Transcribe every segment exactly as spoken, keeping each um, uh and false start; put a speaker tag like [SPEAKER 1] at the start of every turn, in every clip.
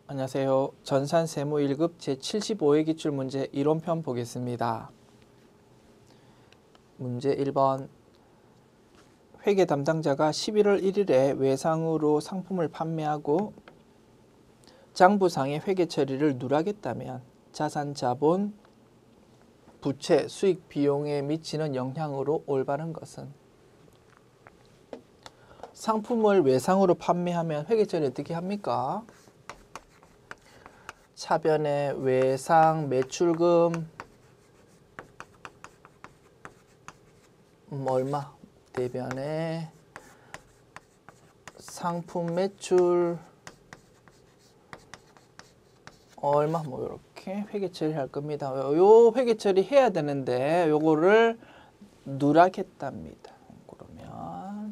[SPEAKER 1] 안녕하세요. 전산세무 일 급 제칠십오 회 기출문제 이론편 보겠습니다. 문제 일 번. 회계 담당자가 십일월 일일에 외상으로 상품을 판매하고 장부상의 회계 처리를 누락했다면 자산, 자본, 부채, 수익, 비용에 미치는 영향으로 올바른 것은? 상품을 외상으로 판매하면 회계 처리 어떻게 합니까? 차변에 외상 매출금 음, 얼마? 대변에 상품 매출 얼마? 뭐 이렇게 회계 처리할 겁니다. 요 회계 처리 해야 되는데 요거를 누락했답니다. 그러면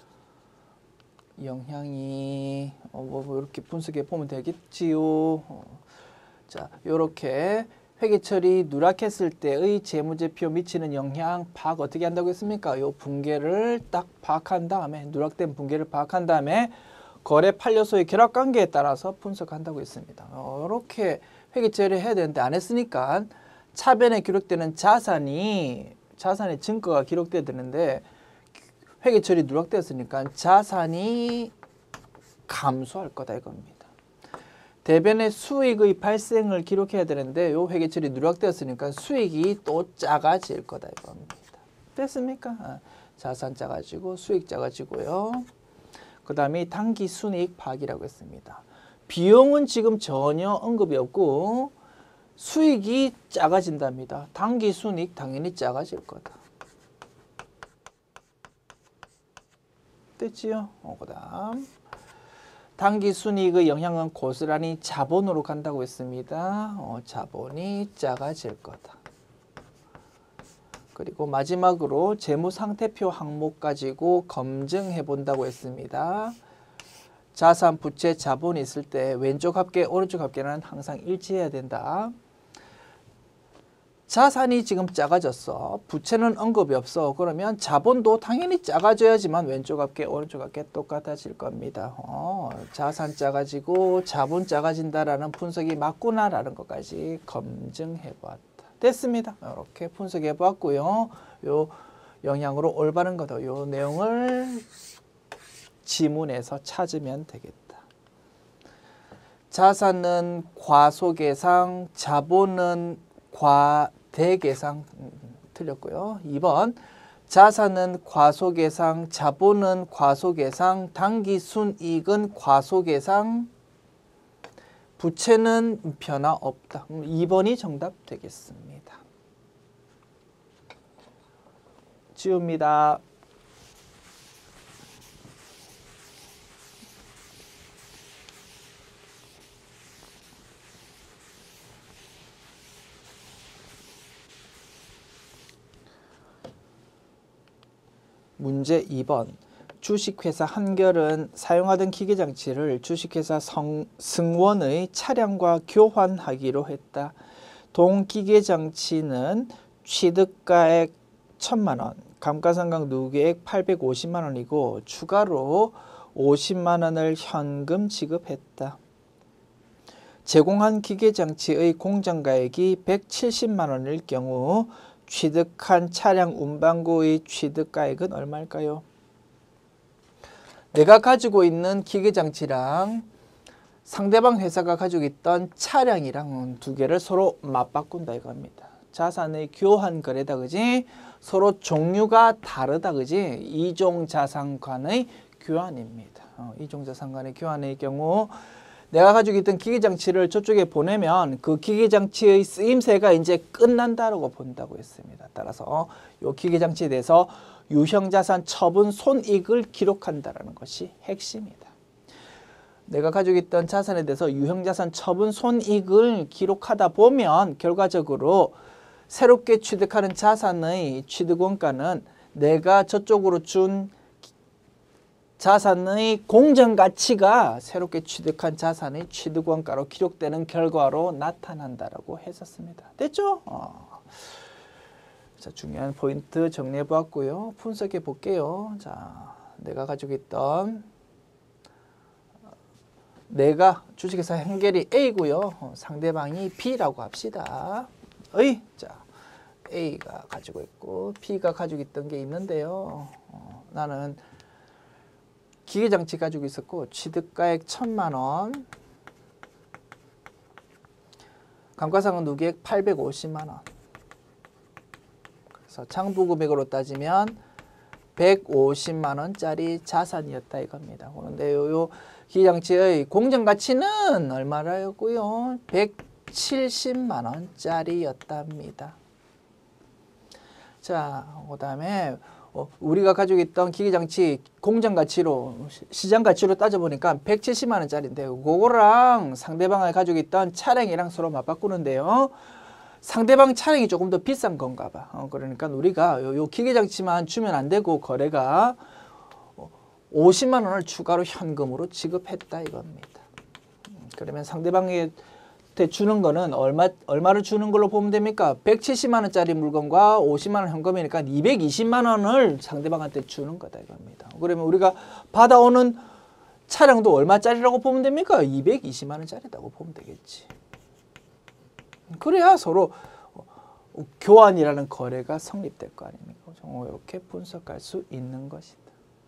[SPEAKER 1] 영향이 어, 뭐 이렇게 분석해 보면 되겠지요. 어. 자, 요렇게 회계 처리 누락했을 때의 재무제표 미치는 영향 파악 어떻게 한다고 했습니까? 요 분계를 딱 파악한 다음에 누락된 분계를 파악한 다음에 거래 판례소의 결합 관계에 따라서 분석한다고 했습니다. 이렇게 회계 처리 해야 되는데 안 했으니까 차변에 기록되는 자산이 자산의 증거가 기록돼야 되는데 회계 처리 누락되었으니까 자산이 감소할 거다 이겁니다. 대변의 수익의 발생을 기록해야 되는데 요 회계 처리 누락되었으니까 수익이 또 작아질 거다 이겁니다. 됐습니까? 아, 자산 작아지고 수익 작아지고요. 그 다음에 당기 순이익 파악이라고 했습니다. 비용은 지금 전혀 언급이 없고 수익이 작아진답니다. 당기 순이익 당연히 작아질 거다. 됐지요? 어, 그 다음 당기 순이익의 영향은 고스란히 자본으로 간다고 했습니다. 어, 자본이 작아질 거다. 그리고 마지막으로 재무상태표 항목 가지고 검증해 본다고 했습니다. 자산, 부채, 자본이 있을 때 왼쪽 합계, 오른쪽 합계는 항상 일치해야 된다. 자산이 지금 작아졌어. 부채는 언급이 없어. 그러면 자본도 당연히 작아져야지만 왼쪽 합계, 오른쪽 합계 똑같아질 겁니다. 어, 자산 작아지고 자본 작아진다라는 분석이 맞구나라는 것까지 검증해 보았다. 됐습니다. 이렇게 분석해 보았고요. 요 영향으로 올바른 거다. 요 내용을 지문에서 찾으면 되겠다. 자산은 과소계상, 자본은 과대계상 음, 틀렸고요. 이 번 자산은 과소계상, 자본은 과소계상, 당기순이익은 과소계상, 부채는 변화 없다. 이 번이 정답 되겠습니다. 지웁니다. 문제 이 번. 주식회사 한결은 사용하던 기계장치를 주식회사 성, 승원의 차량과 교환하기로 했다. 동기계장치는 취득가액 천만 원, 감가상각 누계액 팔백오십만 원이고 추가로 오십만 원을 현금 지급했다. 제공한 기계장치의 공정가액이 백칠십만 원일 경우 취득한 차량 운반구의 취득가액은 얼마일까요? 내가 가지고 있는 기계장치랑 상대방 회사가 가지고 있던 차량이랑 두 개를 서로 맞바꾼다 이겁니다. 자산의 교환 거래다 그지? 서로 종류가 다르다 그지? 이종자산 간의 교환입니다. 어, 이종자산 간의 교환의 경우 내가 가지고 있던 기계장치를 저쪽에 보내면 그 기계장치의 쓰임새가 이제 끝난다라고 본다고 했습니다. 따라서 이 기계장치에 대해서 유형자산 처분 손익을 기록한다는 것이 핵심이다. 내가 가지고 있던 자산에 대해서 유형자산 처분 손익을 기록하다 보면 결과적으로 새롭게 취득하는 자산의 취득원가는 내가 저쪽으로 준 자산의 공정가치가 새롭게 취득한 자산의 취득원가로 기록되는 결과로 나타난다라고 했었습니다. 됐죠? 어. 자, 중요한 포인트 정리해 보았고요. 분석해 볼게요. 자, 내가 가지고 있던 내가 주식회사 행결이 A고요. 어, 상대방이 B라고 합시다. 의, 자, A가 가지고 있고 B가 가지고 있던 게 있는데요. 어, 나는 기계장치 가지고 있었고 취득가액 천만 원, 감가상각 누계액 팔백오십만 원. 그래서 장부금액으로 따지면 백오십만 원짜리 자산이었다 이겁니다. 그런데 요, 요 기계장치의 공정가치는 얼마라였고요? 백칠십만 원짜리였답니다. 자, 그 다음에 어, 우리가 가지고 있던 기계장치 공정가치로 시장가치로 따져보니까 백칠십만 원짜리인데 그거랑 상대방이 가지고 있던 차량이랑 서로 맞바꾸는데요. 상대방 차량이 조금 더 비싼 건가 봐. 어, 그러니까 우리가 요, 요 기계장치만 주면 안 되고 거래가 오십만 원을 추가로 현금으로 지급했다 이겁니다. 그러면 상대방에게 주는 거는 얼마, 얼마를 주는 걸로 보면 됩니까? 백칠십만 원짜리 물건과 오십만 원 현금이니까 이백이십만 원을 상대방한테 주는 거다 이겁니다. 그러면 우리가 받아오는 차량도 얼마짜리라고 보면 됩니까? 이백이십만 원짜리라고 보면 되겠지. 그래야 서로 교환이라는 거래가 성립될 거 아닙니까? 이렇게 분석할 수 있는 것이다.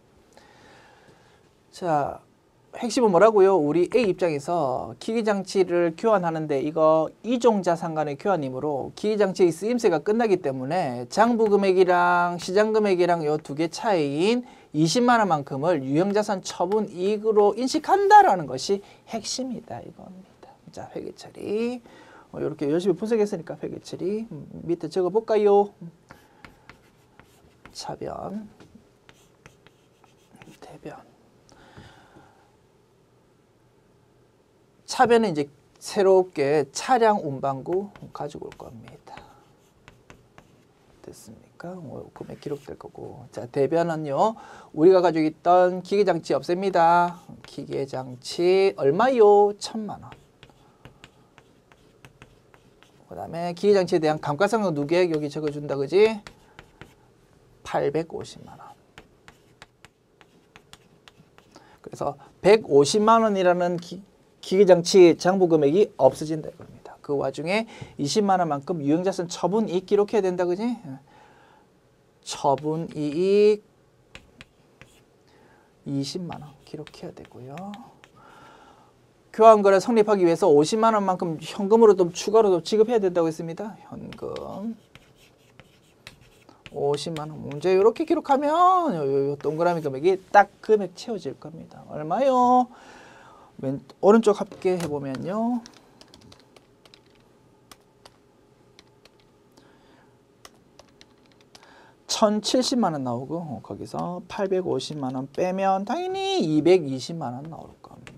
[SPEAKER 1] 자, 핵심은 뭐라고요? 우리 A 입장에서 기계장치를 교환하는데 이거 이종자산 간의 교환이므로 기계장치의 쓰임새가 끝나기 때문에 장부금액이랑 시장금액이랑 요 두 개 차이인 이십만 원만큼을 유형자산 처분 이익으로 인식한다라는 것이 핵심이다 이겁니다. 자, 회계처리. 어, 이렇게 열심히 분석했으니까 회계처리 음, 밑에 적어볼까요? 차변, 대변. 차변은 이제 새롭게 차량 운반구 가지고 올 겁니다. 됐습니까? 뭐 금액 기록될 거고. 자, 대변은요. 우리가 가지고 있던 기계장치 없앱니다. 기계장치 얼마요? 천만 원. 그 다음에 기계장치에 대한 감가상각 누계액 여기 적어준다 그지? 팔백오십만 원. 그래서 백오십만 원이라는 기, 기계장치 장부금액이 없어진다 이겁니다. 그 와중에 이십만 원만큼 유형자산 처분이익 기록해야 된다 그지? 처분이익 이십만 원 기록해야 되고요. 교환거래 성립하기 위해서 오십만 원만큼 현금으로 또 추가로 또 지급해야 된다고 했습니다. 현금 오십만 원. 문제 이렇게 기록하면 요, 요, 요 동그라미 금액이 딱 금액 채워질 겁니다. 얼마요? 왼 오른쪽 합계 해보면요. 천칠십만 원 나오고 거기서 팔백오십만 원 빼면 당연히 이백이십만 원 나올 겁니다.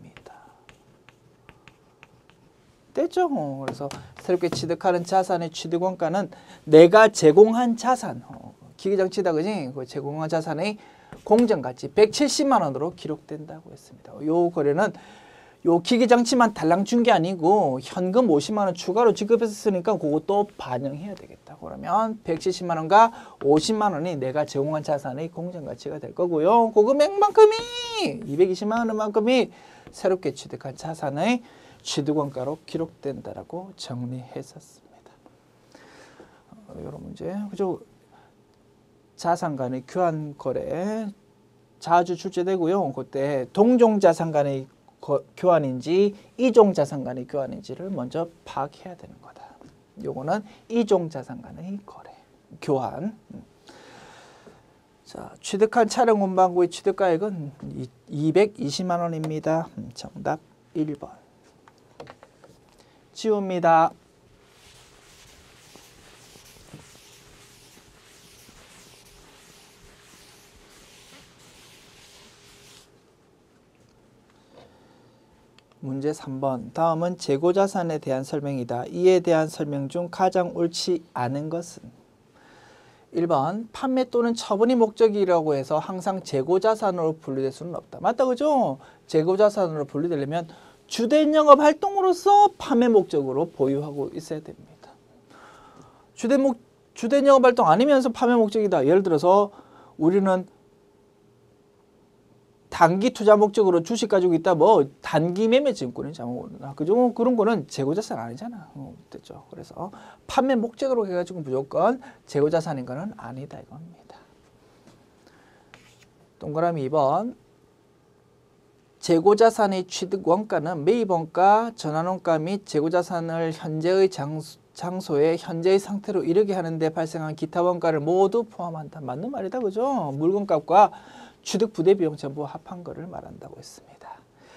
[SPEAKER 1] 됐죠? 어, 그래서 새롭게 취득하는 자산의 취득원가는 내가 제공한 자산, 어, 기계장치다 그지? 그 제공한 자산의 공정가치 백칠십만 원으로 기록된다고 했습니다. 요 거래는 요 기계장치만 달랑 준 게 아니고 현금 오십만 원 추가로 지급했으니까 그것도 반영해야 되겠다. 그러면 백칠십만 원과 오십만 원이 내가 제공한 자산의 공정가치가 될 거고요. 그 금액만큼이 이백이십만 원만큼이 새롭게 취득한 자산의 취득원가로 기록된다라고 정리했었습니다. 어, 이런 문제, 그죠? 자산 간의 교환 거래 자주 출제되고요. 그때 동종 자산 간의 거, 교환인지 이종 자산 간의 교환인지를 먼저 파악해야 되는 거다. 요거는 이종 자산 간의 거래, 교환. 자, 취득한 차량 운반구의 취득가액은 이백이십만 원입니다. 정답 일 번. 지웁니다. 문제 삼 번. 다음은 재고자산에 대한 설명이다. 이에 대한 설명 중 가장 옳지 않은 것은? 일 번. 판매 또는 처분이 목적이라고 해서 항상 재고자산으로 분류될 수는 없다. 맞다 그죠? 재고자산으로 분류되려면 주된 영업 활동으로서 판매 목적으로 보유하고 있어야 됩니다. 주된 목 주된 영업 활동 아니면서 판매 목적이다. 예를 들어서 우리는 단기 투자 목적으로 주식 가지고 있다, 뭐 단기 매매 증권이잖아. 뭐, 그죠? 그런 거는 재고자산 아니잖아. 어, 됐죠? 그래서 판매 목적으로 해가지고 무조건 재고자산인 거는 아니다 이겁니다. 동그라미 이 번. 재고자산의 취득 원가는 매입 원가, 전환 원가 및 재고자산을 현재의 장소, 장소에 현재의 상태로 이르게 하는데 발생한 기타 원가를 모두 포함한다. 맞는 말이다, 그죠? 물건값과 취득 부대 비용 전부 합한 거를 말한다고 했습니다.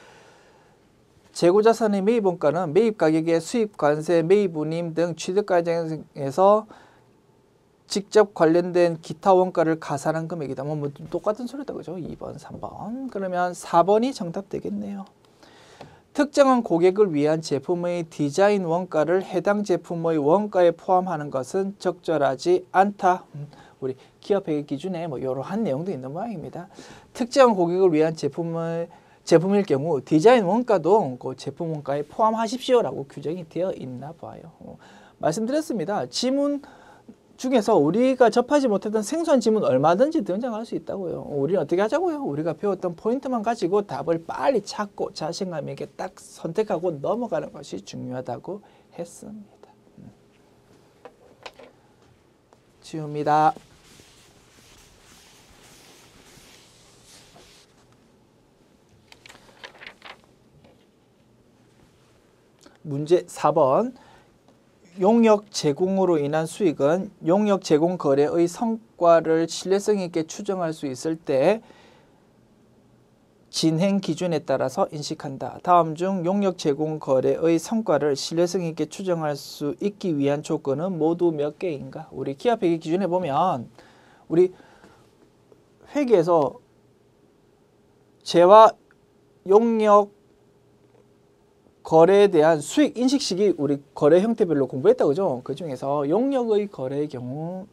[SPEAKER 1] 재고자산의 매입 원가는 매입 가격의 수입 관세, 매입 운임 등 취득 과정에서 직접 관련된 기타 원가를 가산한 금액이다. 뭐, 뭐 똑같은 소리다, 그죠? 이 번, 삼 번. 그러면 사 번이 정답 되겠네요. 특정한 고객을 위한 제품의 디자인 원가를 해당 제품의 원가에 포함하는 것은 적절하지 않다. 음, 우리 기업 회계 기준에 뭐 이러한 내용도 있는 모양입니다. 특정한 고객을 위한 제품의 제품일 경우 디자인 원가도 그 제품 원가에 포함하십시오라고 규정이 되어 있나 봐요. 어, 말씀드렸습니다. 지문 중에서 우리가 접하지 못했던 생소한 지문 얼마든지 등장할 수 있다고요. 우리는 어떻게 하자고요? 우리가 배웠던 포인트만 가지고 답을 빨리 찾고 자신감 있게 딱 선택하고 넘어가는 것이 중요하다고 했습니다. 지웁니다. 문제 사 번. 용역 제공으로 인한 수익은 용역 제공 거래의 성과를 신뢰성 있게 추정할 수 있을 때 진행 기준에 따라서 인식한다. 다음 중 용역 제공 거래의 성과를 신뢰성 있게 추정할 수 있기 위한 조건은 모두 몇 개인가? 우리 기업 회계 기준에 보면 우리 회계에서 재와 용역 거래에 대한 수익 인식 시기 우리 거래 형태별로 공부했다, 그죠? 그 중에서 용역의 거래의 경우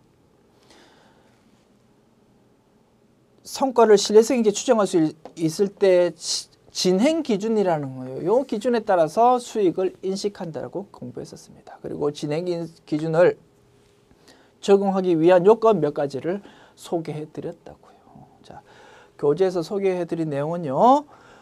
[SPEAKER 1] 성과를 신뢰성 있게 추정할 수 있을 때 진행 기준이라는 거예요. 이 기준에 따라서 수익을 인식한다고 공부했었습니다. 그리고 진행 기준을 적용하기 위한 요건 몇 가지를 소개해 드렸다고요. 자, 교재에서 소개해 드린 내용은요.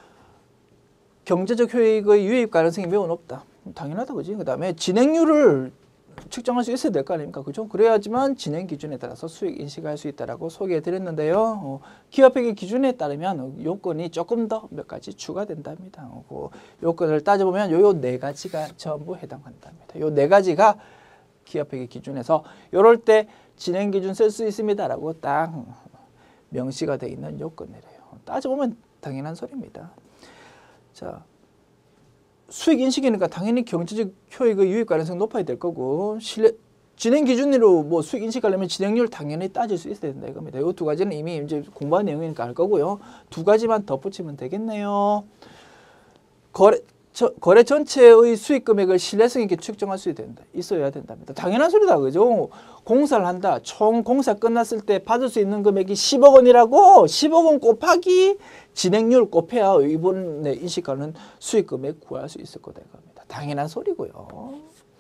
[SPEAKER 1] 경제적 효익의 유입 가능성이 매우 높다. 당연하다, 그지? 그 다음에 진행률을 측정할 수 있어야 될 거 아닙니까? 그죠? 그래야지만 진행 기준에 따라서 수익 인식할 수 있다라고 소개해 드렸는데요. 어, 기업회계 기준에 따르면 요건이 조금 더 몇 가지 추가된답니다. 어, 그 요건을 따져보면 요 네 가지가 전부 해당한답니다. 요 네 가지가 기업회계 기준에서 요럴 때 진행 기준 쓸 수 있습니다라고 딱 명시가 되어 있는 요건이래요. 따져보면 당연한 소리입니다. 자, 수익 인식이니까 당연히 경제적 효익의 유입 가능성 높아야 될 거고, 신뢰, 진행 기준으로 뭐 수익 인식하려면 진행률 당연히 따질 수 있어야 된다 이겁니다. 이 두 가지는 이미 이제 공부한 내용이니까 알 거고요. 두 가지만 덧붙이면 되겠네요. 거래, 저, 거래 전체의 수익 금액을 신뢰성 있게 측정할 수 된다. 있어야 된답니다. 당연한 소리다, 그죠? 공사를 한다. 총 공사 끝났을 때 받을 수 있는 금액이 십억 원이라고 십억 원 곱하기 진행률 곱해야 이번에 인식하는 수익 금액 구할 수 있을 거다 이겁니다. 당연한 소리고요.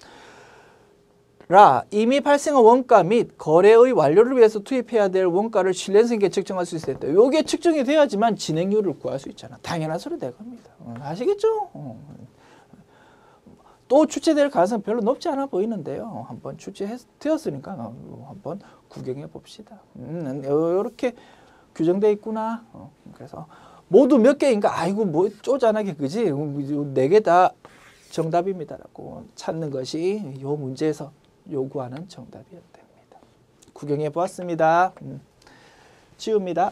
[SPEAKER 1] 라, 이미 발생한 원가 및 거래의 완료를 위해서 투입해야 될 원가를 신뢰성 있게 측정할 수 있어야 돼요. 이게 측정이 돼야지만 진행률을 구할 수 있잖아. 당연한 소리 될 겁니다. 어, 아시겠죠? 어. 또 출제될 가능성 별로 높지 않아 보이는데요. 한번 출제되었으니까 어, 한번 구경해 봅시다. 음, 이렇게 규정되어 있구나. 어, 그래서 모두 몇 개인가? 아이고 뭐 쪼잔하게 그지? 네 개 다 정답입니다라고 찾는 것이 이 문제에서 요구하는 정답이었답니다. 구경해 보았습니다. 음. 지웁니다.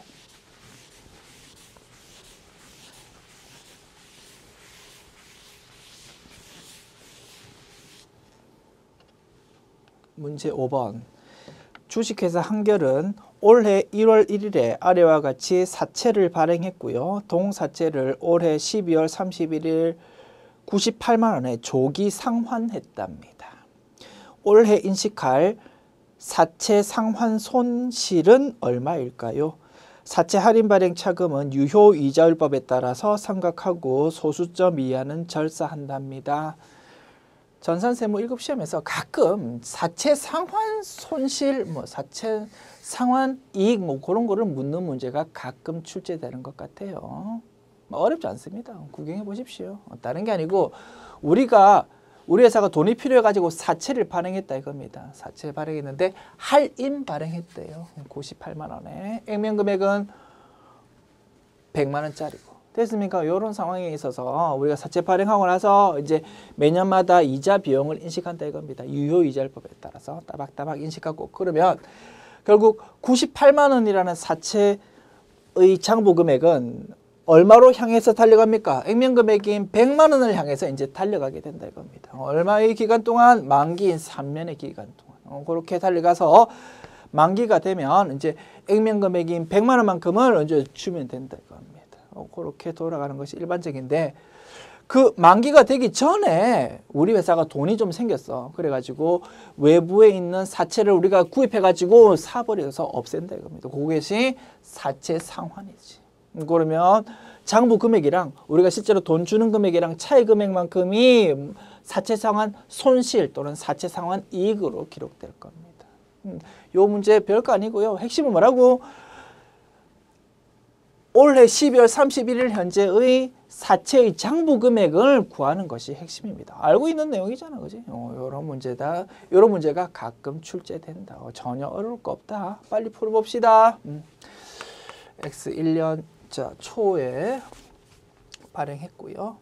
[SPEAKER 1] 문제 오 번. 주식회사 한결은 올해 일월 일일에 아래와 같이 사채를 발행했고요. 동사채를 올해 십이월 삼십일일 구십팔만 원에 조기 상환했답니다. 올해 인식할 사채 상환 손실은 얼마일까요? 사채 할인 발행 차금은 유효 이자율법에 따라서 삼각하고 소수점 이하는 절사한답니다. 전산세무 일 급 시험에서 가끔 사채 상환 손실, 뭐 사채 상환 이익 뭐 그런 거를 묻는 문제가 가끔 출제되는 것 같아요. 뭐 어렵지 않습니다. 구경해 보십시오. 다른 게 아니고 우리가 우리 회사가 돈이 필요해 가지고 사채를 발행했다 이겁니다. 사채 발행했는데 할인 발행했대요. 구십팔만 원에 액면 금액은 백만 원짜리고. 됐습니까? 이런 상황에 있어서 우리가 사채 발행하고 나서 이제 매년마다 이자 비용을 인식한다 이겁니다. 유효이자율법에 따라서 따박따박 인식하고 그러면 결국 구십팔만 원이라는 사채의 장부 금액은 얼마로 향해서 달려갑니까? 액면 금액인 백만 원을 향해서 이제 달려가게 된다 이겁니다. 얼마의 기간 동안? 만기인 삼 년의 기간 동안. 어, 그렇게 달려가서 만기가 되면 이제 액면 금액인 백만 원만큼을 이제 주면 된다 이겁니다. 어, 그렇게 돌아가는 것이 일반적인데 그 만기가 되기 전에 우리 회사가 돈이 좀 생겼어. 그래가지고 외부에 있는 사채를 우리가 구입해가지고 사버려서 없앤다 이겁니다. 그것이 사채 상환이지. 그러면 장부 금액이랑 우리가 실제로 돈 주는 금액이랑 차이 금액만큼이 사채 상환 손실 또는 사채 상환 이익으로 기록될 겁니다. 음, 요 문제 별거 아니고요. 핵심은 뭐라고? 올해 십이월 삼십일일 현재의 사채의 장부 금액을 구하는 것이 핵심입니다. 알고 있는 내용이잖아, 그지? 어, 이런 문제다. 이런 문제가 가끔 출제된다. 어, 전혀 어려울 거 없다. 빨리 풀어봅시다. 음. 엑스 일 년 자 초에 발행했고요.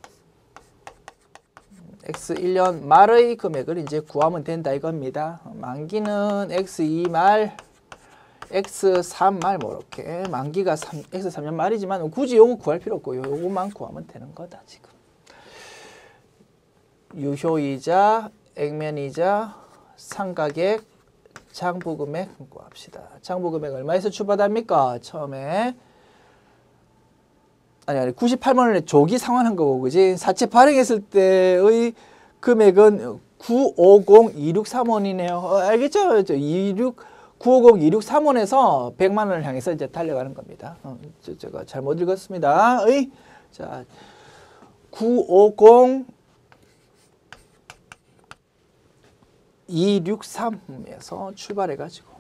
[SPEAKER 1] 엑스 일 년 말의 금액을 이제 구하면 된다 이겁니다. 만기는 엑스 이 말 엑스 삼 말 뭐 이렇게 만기가 삼, 엑스 삼 년 말이지만 굳이 요거 구할 필요 없고 요거만 구하면 되는 거다 지금. 유효이자, 액면이자, 상가액, 장부금액 구합시다. 장부금액 얼마에서 출발합니까? 처음에 아니 아니 구십팔만 원에 조기 상환한 거고 그지? 사채 발행했을 때의 금액은 구백오십 이백육십삼 원이네요. 어, 알겠죠? 이십육 구백오십 이백육십삼 원에서 백만 원을 향해서 이제 달려가는 겁니다. 어, 저, 제가 잘못 읽었습니다. 의, 자, 구백오십 이백육십삼에서 출발해가지고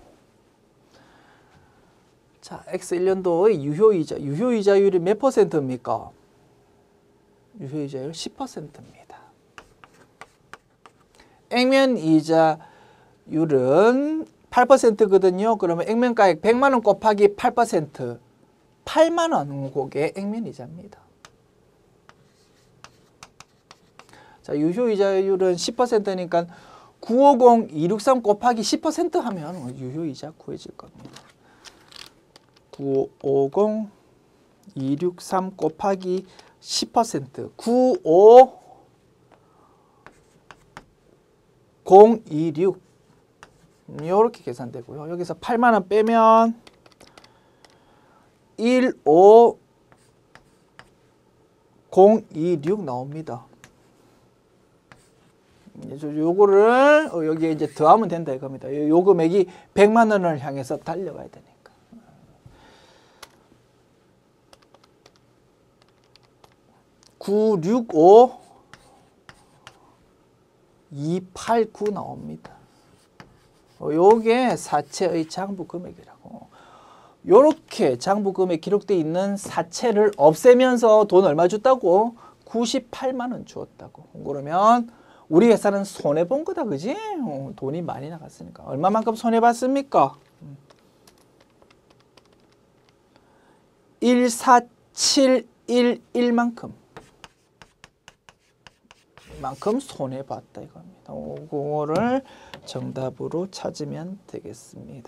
[SPEAKER 1] 자, 엑스 일 년도의 유효이자, 유효이자율이 몇 퍼센트입니까? 유효이자율 십 퍼센트입니다. 액면이자율은 팔 퍼센트거든요. 그러면 액면가액 백만 원 곱하기 팔 퍼센트, 팔만 원 그게 액면이자입니다. 자, 유효이자율은 십 퍼센트니까 구백오십 이백육십삼 곱하기 십 퍼센트 하면 유효이자 구해질 겁니다. 구백오십 이백육십삼 곱하기 십 퍼센트 구백오십 이십육 이렇게 계산되고요. 여기서 팔만 원 빼면 일오공이육 나옵니다. 요거를 여기에 이제 더하면 된다 이겁니다. 요 금액이 백만 원을 향해서 달려가야 되니까. 구백육십오 이백팔십구 나옵니다. 요게 사채의 장부 금액이라고. 요렇게 장부 금액 기록되어 있는 사채를 없애면서 돈 얼마 줬다고? 구십팔만 원 주었다고. 그러면 우리 회사는 손해본 거다, 그지? 어, 돈이 많이 나갔으니까. 얼마만큼 손해봤습니까? 일사칠일일만큼. 만큼 손해봤다 이겁니다. 그거를 정답으로 찾으면 되겠습니다.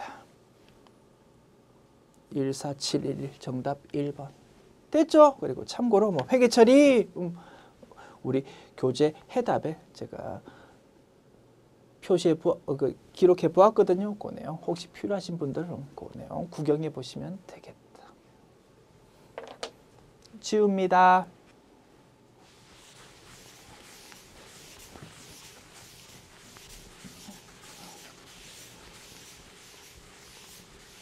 [SPEAKER 1] 일사칠일 정답 일 번. 됐죠? 그리고 참고로 뭐 회계 처리 음, 우리 교재 해답에 제가 표시해 보, 어, 그 기록해 보았거든요. 그 내용 혹시 필요하신 분들은 그 내용 구경해 보시면 되겠다. 지웁니다.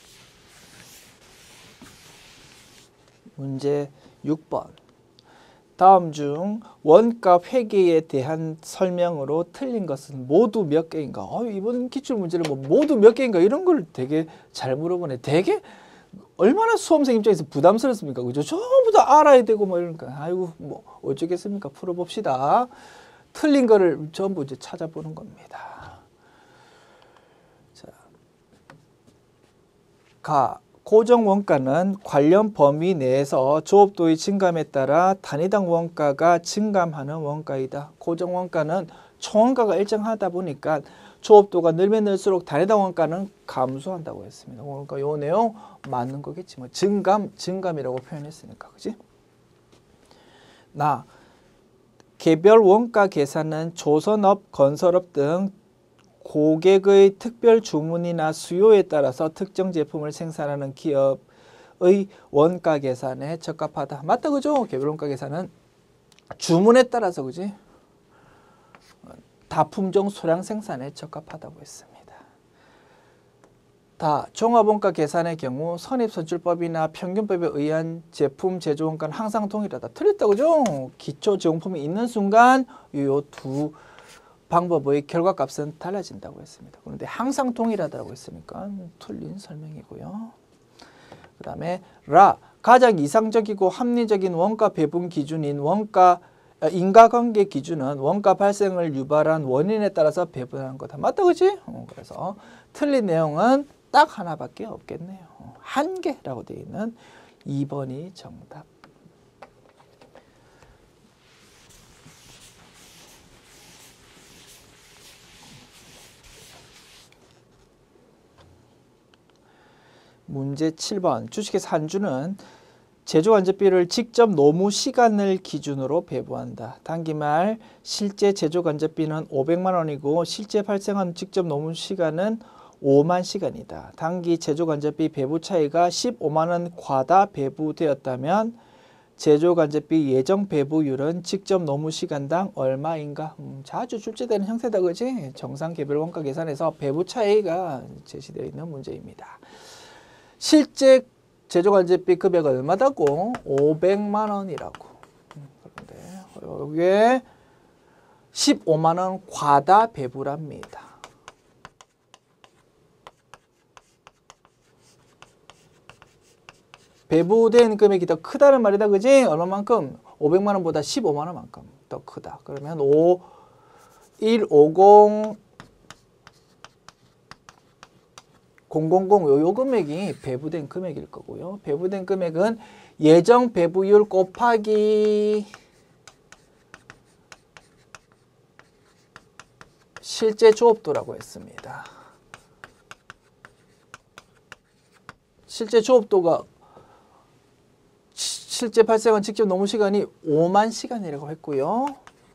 [SPEAKER 1] 문제 육 번. 다음 중 원가 회계에 대한 설명으로 틀린 것은 모두 몇 개인가? 어, 이번 기출문제를 뭐 모두 몇 개인가 이런 걸 되게 잘 물어보네. 되게 얼마나 수험생 입장에서 부담스럽습니까? 그죠? 전부 다 알아야 되고 뭐 이러니까 아이고 뭐 어쩌겠습니까? 풀어봅시다. 틀린 거를 전부 이제 찾아보는 겁니다. 자, 가 고정 원가는 관련 범위 내에서 조업도의 증감에 따라 단위당 원가가 증감하는 원가이다. 고정 원가는 총원가가 일정하다 보니까 조업도가 늘면 늘수록 단위당 원가는 감소한다고 했습니다. 그러니까 요 내용 맞는 거겠지. 뭐 증감, 증감이라고 표현했으니까, 그지? 나 개별 원가 계산은 조선업, 건설업 등 고객의 특별 주문이나 수요에 따라서 특정 제품을 생산하는 기업의 원가 계산에 적합하다. 맞다, 그죠? 개별 원가 계산은 주문에 따라서, 그지? 다품종 소량 생산에 적합하다고 했습니다. 다 종합원가 계산의 경우 선입선출법이나 평균법에 의한 제품 제조 원가는 항상 동일하다. 틀렸다, 그죠? 기초 제공품이 있는 순간 이 두 방법의 결과값은 달라진다고 했습니다. 그런데 항상 동일하다고 했으니까 틀린 설명이고요. 그 다음에 라 가장 이상적이고 합리적인 원가 배분 기준인 원가 인과관계 기준은 원가 발생을 유발한 원인에 따라서 배분하는 거다. 맞다, 그지? 어, 그래서 틀린 내용은 딱 하나밖에 없겠네요. 한 개라고 되어 있는 이 번이 정답. 문제 칠 번. 주식회사 한주는 제조간접비를 직접 노무 시간을 기준으로 배부한다. 단기말 실제 제조간접비는 오백만 원이고 실제 발생한 직접 노무 시간은 오만 시간이다. 단기 제조간접비 배부 차이가 십오만 원 과다 배부되었다면 제조간접비 예정 배부율은 직접 노무 시간당 얼마인가? 음, 자주 출제되는 형태다, 그지? 정상 개별 원가 계산에서 배부 차이가 제시되어 있는 문제입니다. 실제 제조간접비 금액은 얼마다고? 오백만 원이라고. 그런데 여기에 십오만 원 과다 배부랍니다. 배부된 금액이 더 크다는 말이다, 그지? 얼마만큼? 오백만 원보다 십오만 원만큼 더 크다. 그러면 오, 천오십 공공공 요, 요 금액이 배부된 금액일 거고요. 배부된 금액은 예정 배부율 곱하기 실제 조업도라고 했습니다. 실제 조업도가 실제 발생한 직접 노무 시간이 오만 시간이라고 했고요.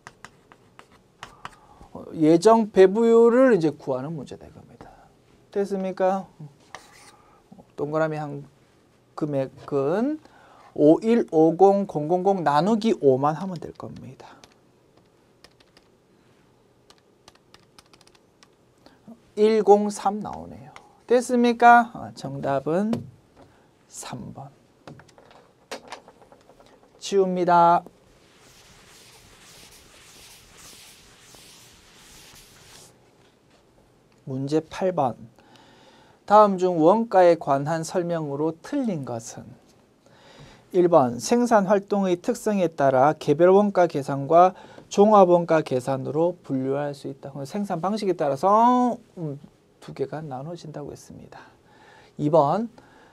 [SPEAKER 1] 예정 배부율을 이제 구하는 문제다 이겁니다. 됐습니까? 동그라미 한 금액은 오천백오십 공공공 나누기 오만 하면 될 겁니다. 백삼 나오네요. 됐습니까? 정답은 삼 번. 지웁니다. 문제 팔 번. 다음 중 원가에 관한 설명으로 틀린 것은? 일 번 생산활동의 특성에 따라 개별 원가 계산과 종합원가 계산으로 분류할 수 있다. 생산 방식에 따라서 음, 두 개가 나눠진다고 했습니다. 이 번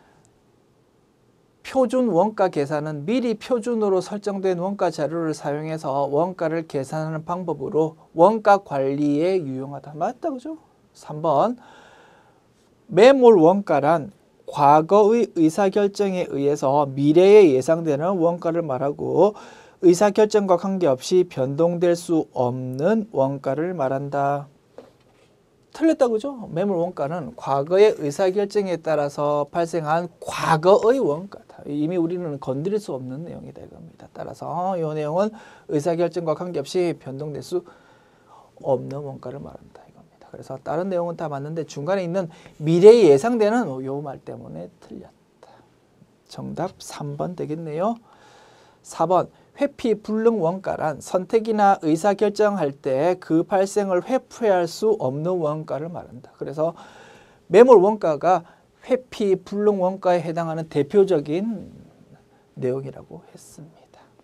[SPEAKER 1] 표준 원가 계산은 미리 표준으로 설정된 원가 자료를 사용해서 원가를 계산하는 방법으로 원가 관리에 유용하다. 맞다, 그죠? 삼 번 매몰 원가란 과거의 의사결정에 의해서 미래에 예상되는 원가를 말하고 의사결정과 관계없이 변동될 수 없는 원가를 말한다. 틀렸다, 그죠? 매몰 원가는 과거의 의사결정에 따라서 발생한 과거의 원가다. 이미 우리는 건드릴 수 없는 내용이다 이겁니다. 따라서 이 내용은 의사결정과 관계없이 변동될 수 없는 원가를 말한다 이겁니다. 그래서 다른 내용은 다 맞는데 중간에 있는 미래에 예상되는 요 말 때문에 틀렸다. 정답 삼 번 되겠네요. 사 번 회피 불능 원가란 선택이나 의사결정할 때 그 발생을 회피할 수 없는 원가를 말한다. 그래서 매몰 원가가 회피 불능 원가에 해당하는 대표적인 내용이라고 했습니다.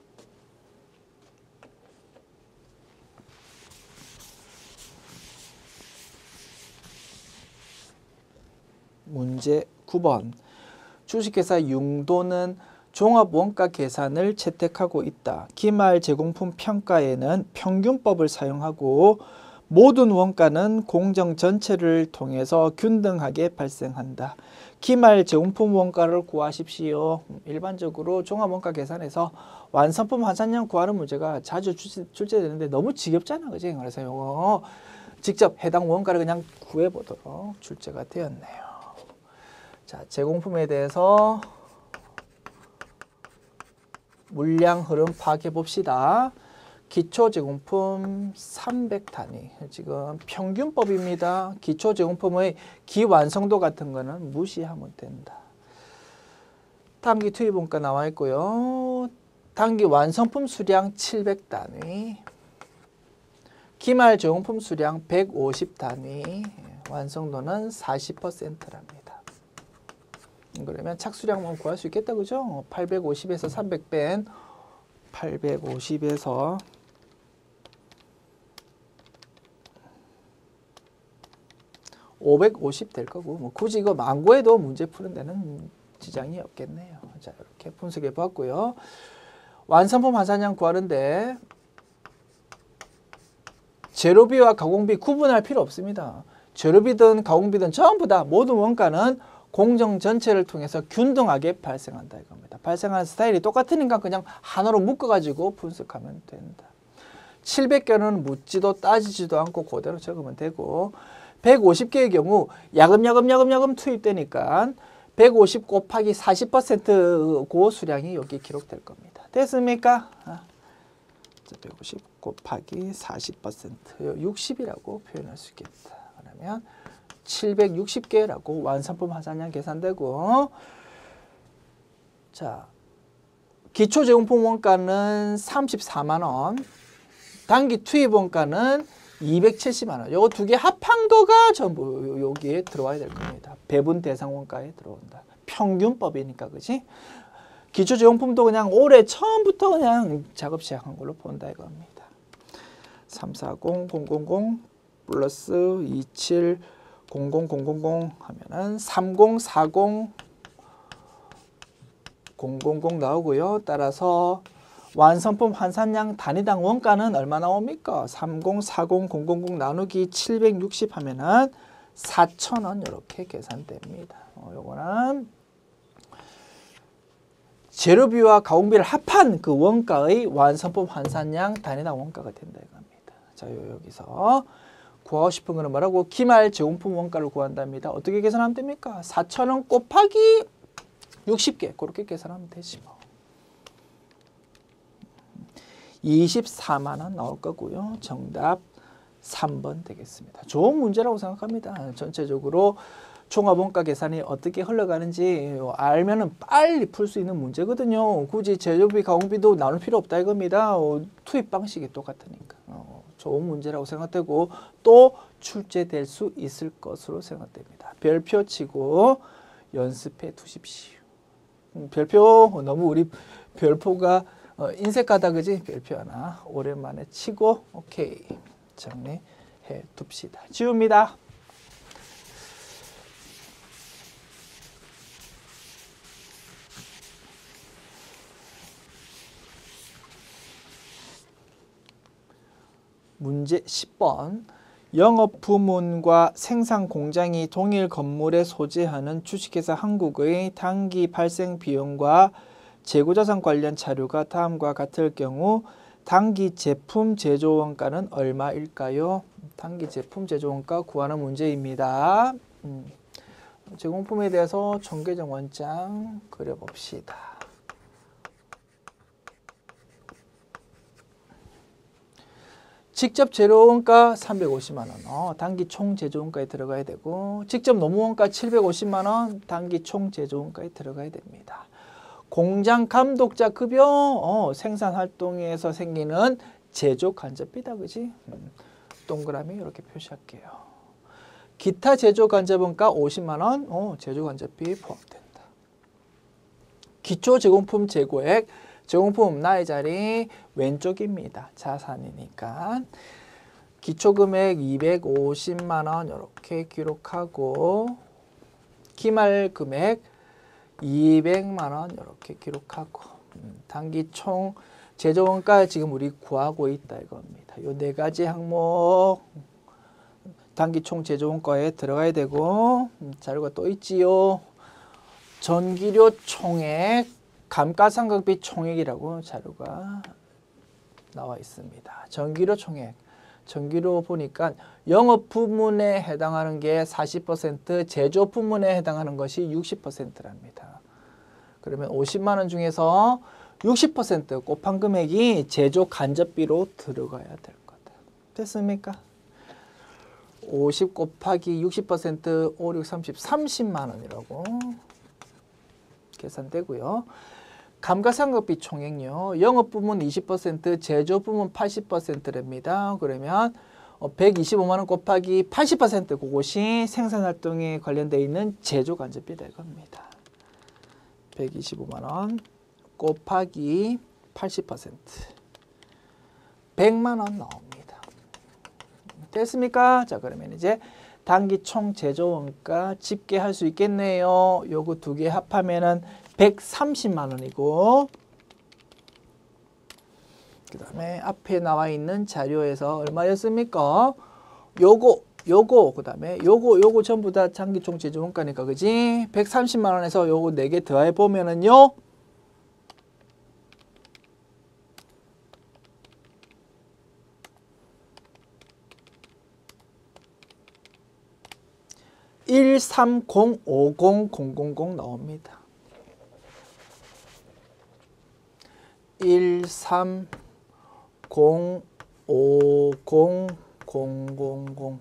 [SPEAKER 1] 문제 구 번. 주식회사 융도는 종합원가 계산을 채택하고 있다. 기말 제공품 평가에는 평균법을 사용하고 모든 원가는 공정 전체를 통해서 균등하게 발생한다. 기말 제공품 원가를 구하십시오. 일반적으로 종합원가 계산에서 완성품 환산량 구하는 문제가 자주 출제되는데 너무 지겹잖아, 그지? 그래서 이거 직접 해당 원가를 그냥 구해보도록 출제가 되었네요. 자, 제공품에 대해서 물량 흐름 파악해 봅시다. 기초 제공품 삼백 단위. 지금 평균법입니다. 기초 제공품의 기완성도 같은 거는 무시하면 된다. 단기 투입 원가 나와 있고요. 단기 완성품 수량 칠백 단위. 기말 제공품 수량 백오십 단위. 완성도는 사십 퍼센트랍니다. 그러면 착수량만 구할 수 있겠다, 그죠? 팔백오십에서 삼백 뺀 팔백오십에서 오백오십 될 거고, 뭐 굳이 이거 망고해도 문제 푸는 데는 지장이 없겠네요. 자, 이렇게 분석해 봤고요. 완성품 환산량 구하는데 재료비와 가공비 구분할 필요 없습니다. 재료비든 가공비든 전부 다 모든 원가는 공정 전체를 통해서 균등하게 발생한다 이겁니다. 발생하는 스타일이 똑같으니까 그냥 하나로 묶어가지고 분석하면 된다. 칠백 개는 묻지도 따지지도 않고 그대로 적으면 되고 백오십 개의 경우 야금야금 야금야금 투입되니까 백오십 곱하기 사십 퍼센트 그 수량이 여기 기록될 겁니다. 됐습니까? 백오십 곱하기 사십 퍼센트 육십이라고 표현할 수 있겠다. 그러면 칠백육십 개라고 완성품 환산량 계산되고, 자, 기초 제공품 원가는 삼십사만 원, 단기 투입 원가는 이백칠십만 원. 요거 두 개 합한 거가 전부 여기에 들어와야 될 겁니다. 배분 대상 원가에 들어온다. 평균법이니까, 그지? 기초 제공품도 그냥 올해 처음부터 그냥 작업 시작한 걸로 본다 이겁니다. 삼백사십, 공백 플러스 이십칠, 공공공공공 하면은 삼공사십, 공공공 나오고요. 따라서 완성품 환산량 단위당 원가는 얼마 나옵니까? 삼공사십, 공공공 나누기 칠백육십 하면은 사천 원 이렇게 계산됩니다. 어, 요거는 재료비와 가공비를 합한 그 원가의 완성품 환산량 단위당 원가가 된다 이겁니다. 자, 여기서 구하고 싶은 거는 뭐라고? 기말 제공품 원가를 구한답니다. 어떻게 계산하면 됩니까? 사천 원 곱하기 육십 개 그렇게 계산하면 되지 뭐. 이십사만 원 나올 거고요. 정답 삼 번 되겠습니다. 좋은 문제라고 생각합니다. 전체적으로 종합원가 계산이 어떻게 흘러가는지 알면은 빨리 풀 수 있는 문제거든요. 굳이 재료비, 가공비도 나눌 필요 없다 이겁니다. 어, 투입 방식이 똑같으니까. 어, 좋은 문제라고 생각되고 또 출제될 수 있을 것으로 생각됩니다. 별표 치고 연습해 두십시오. 음, 별표 너무 우리 별표가 어, 인색하다 그지? 별표 하나 오랜만에 치고 오케이 정리해 둡시다. 지웁니다. 문제 십 번. 영업부문과 생산공장이 동일 건물에 소재하는 주식회사 한국의 단기 발생 비용과 재고자산 관련 자료가 다음과 같을 경우 단기 제품 제조원가는 얼마일까요? 단기 제품 제조원가 구하는 문제입니다. 음. 제공품에 대해서 총계정 원장 그려봅시다. 직접 재료원가 삼백오십만 원, 어, 단기 총 제조원가에 들어가야 되고 직접 노무원가 칠백오십만 원, 단기 총 제조원가에 들어가야 됩니다. 공장 감독자 급여, 어, 생산 활동에서 생기는 제조 간접비다, 그지? 음, 동그라미 이렇게 표시할게요. 기타 제조 간접원가 오십만 원, 어, 제조 간접비 포함된다. 기초 제공품 재고액, 제공품 나의 자리 왼쪽입니다. 자산이니까. 기초금액 이백오십만 원 이렇게 기록하고 기말 금액 이백만 원 이렇게 기록하고 음, 단기 총 제조원가 지금 우리 구하고 있다 이겁니다. 요 네 가지 항목 단기 총 제조원가에 들어가야 되고 음, 자료가 또 있지요. 전기료 총액, 감가상각비 총액이라고 자료가 나와 있습니다. 전기료 총액. 전기료 보니까 영업 부문에 해당하는 게 사십 퍼센트, 제조 부문에 해당하는 것이 육십 퍼센트랍니다. 그러면 오십만 원 중에서 육십 퍼센트 곱한 금액이 제조 간접비로 들어가야 될 거다. 됐습니까? 오십 곱하기 육십 퍼센트, 오, 육, 삼십, 삼십만 원이라고 계산되고요. 감가상각비 총액요. 영업부문 이십 퍼센트, 제조부문 팔십 퍼센트랍니다. 그러면 백이십오만 원 곱하기 팔십 퍼센트 그것이 생산활동에 관련되어 있는 제조간접비다 이겁니다. 백이십오만 원 곱하기 팔십 퍼센트 백만 원 나옵니다. 됐습니까? 자, 그러면 이제 단기 총 제조원가 집계할 수 있겠네요. 요거 두 개 합하면은 백삼십만 원이고 그 다음에 앞에 나와 있는 자료에서 얼마였습니까? 요거 요거 그 다음에 요거 요거 전부 다 단기 총 제조원가니까 그지? 백삼십만 원에서 요거 네 개 더해 보면은요 일삼공오공공공공 나옵니다. 일삼공오공공공공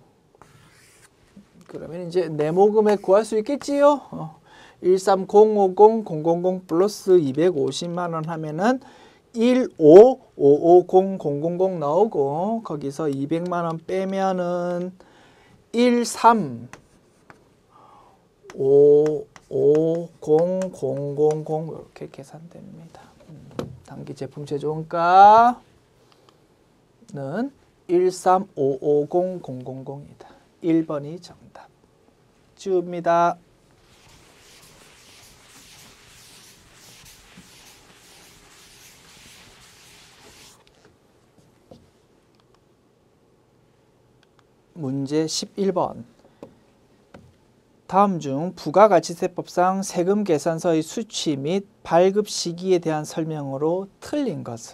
[SPEAKER 1] 그러면 이제 네모금액 구할 수 있겠지요? 어. 일삼공오공공공공 플러스 이백오십만 원 하면은 일오오오공공공공 나오고 거기서 이백만 원 빼면은 일삼오오공공공공 이렇게 계산됩니다. 음, 단기 제품 제조원가는 일삼오오공공공공이다. 일 번이 정답. 지웁니다. 문제 십일 번. 다음 중 부가가치세법상 세금 계산서의 수취 및 발급 시기에 대한 설명으로 틀린 것은?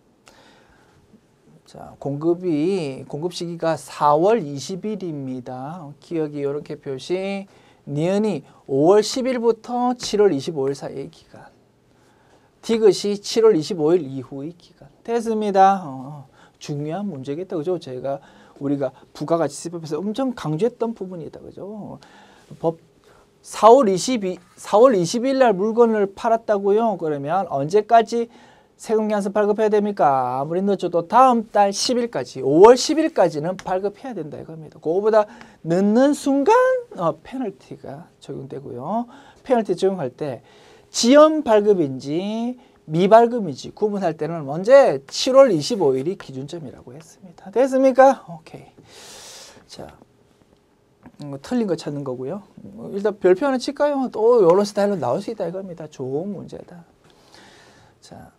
[SPEAKER 1] 자, 공급이 공급 시기가 사월 이십일입니다. 기억이 이렇게 표시. 니은이 오월 십일부터 칠월 이십오일 사이의 기간. 디귿이 칠월 이십오일 이후의 기간. 됐습니다. 어, 중요한 문제겠다, 그죠? 제가 우리가 부가가치세법에서 엄청 강조했던 부분이다, 그죠? 법 사월 이십이 사월 이십일 날 물건을 팔았다고요. 그러면 언제까지 세금계산서 발급해야 됩니까? 아무리 늦어도 다음 달 십 일까지, 오월 십 일까지는 발급해야 된다 이겁니다. 그거보다 늦는 순간 어, 페널티가 적용되고요. 페널티 적용할 때 지연 발급인지 미발급인지 구분할 때는 언제 칠월 이십오일이 기준점이라고 했습니다. 됐습니까? 오케이. 자. 음, 틀린 거 찾는 거고요. 음, 일단 별표 하나 칠까요? 또 이런 스타일로 나올 수 있다 이겁니다. 좋은 문제다. 자,